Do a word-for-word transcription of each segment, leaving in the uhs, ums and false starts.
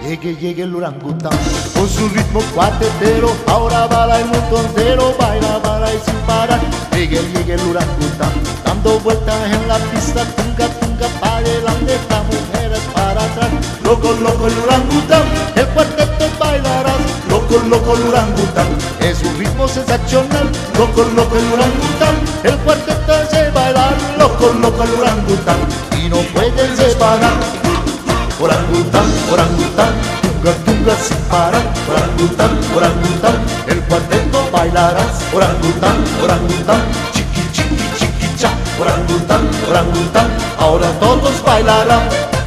Llegue, llegue el orangután con su ritmo cuartetero, ahora baila el mundo entero, baila, baila y sin parar. Llegue, llegue el orangután, dando vueltas en la pista, tunga, tunga, para adelante, las mujeres para atrás. Loco, loco el orangután, el cuarteto bailarás. Loco, loco el orangután, es un ritmo sensacional. Loco, loco el orangután, el cuarteto hace bailar. Loco, loco el orangután, y no pueden separar. Orangután, orangután, tunga, tunga sin parar. Orangután, orangután, el cuarteto bailarás. Orangután, orangután, chiqui, chiqui, chiqui, cha. Orangután, orangután, ahora todos bailarán.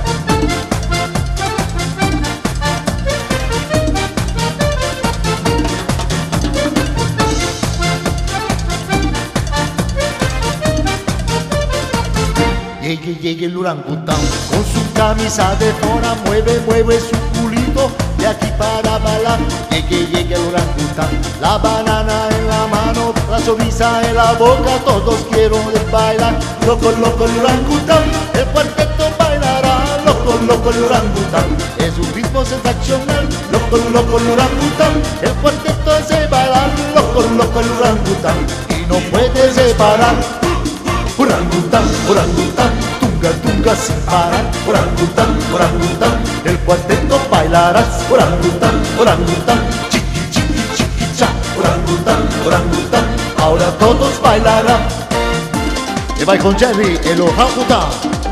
Llegue, llegue el orangután con su camisa de fona, mueve, mueve su culito de aquí para bailar. Llegue, llegue el orangután, la banana en la mano, la sonrisa en la boca, todos quieren bailar. Loco, loco el orangután, el cuarteto bailará. Loco, loco el orangután, es un ritmo sensacional. Loco, loco el orangután, el cuarteto hace bailar. Loco, loco el orangután, y no puede separar. Orangután, orangután, tunga, tunga sin parar. Orangután, orangután, el cuarteto bailarás. Orangután, orangután, chiqui, chiqui, chiqui, cha. Orangután, orangután, ahora todos bailarán. Y va con Jerry, el orangután.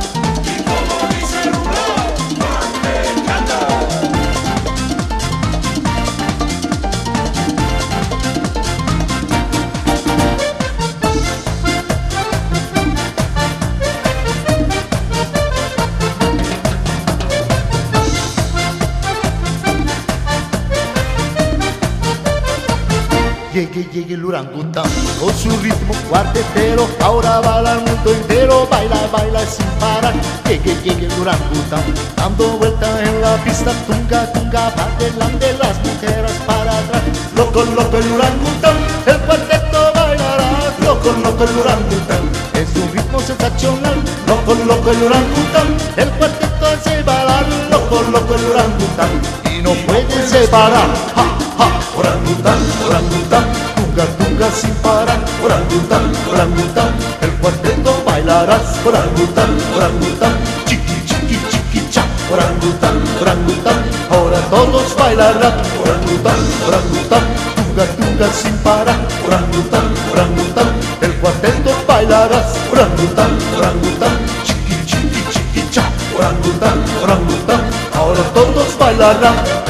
Llegue, llegue el orangután con su ritmo cuartetero, ahora baila el mundo entero, baila, baila sin parar. Llegue, llegue el orangután, dando vueltas en la pista, tunga, tunga, para adelante, las mujeres para atrás. Loco, loco el orangután, el cuarteto bailará. Loco, loco el orangután, es un ritmo sensacional. Loco, loco el orangután, el cuarteto hace bailar. Loco, loco el orangután, y no pueden separar. Ja, ja, orangután, orangután, tunga, tunga sin parar. Orangután, orangután, el cuarteto bailarás. Orangután, orangután, chiqui, chiqui, chiqui, cha. Orangután, orangután, ahora todos bailarán. Orangután, orangután, tunga, tunga sin parar. Orangután, orangután, el cuarteto bailarás. Orangután, orangután, chiqui, chiqui, chiqui, cha. Orangután, orangután, ahora todos bailarán.